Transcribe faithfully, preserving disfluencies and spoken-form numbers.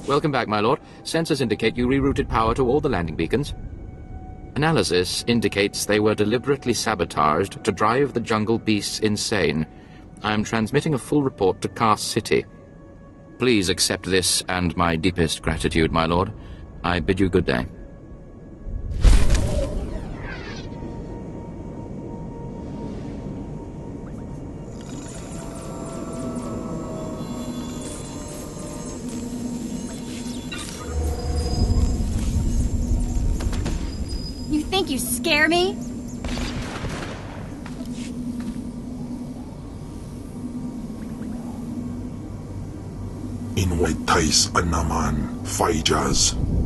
Welcome back, my lord. Sensors indicate you rerouted power to all the landing beacons. Analysis indicates they were deliberately sabotaged to drive the jungle beasts insane. I am transmitting a full report to Cast City. Please accept this and my deepest gratitude, my lord. I bid you good day. You think you scare me? Inwaitais anaman, Faijas.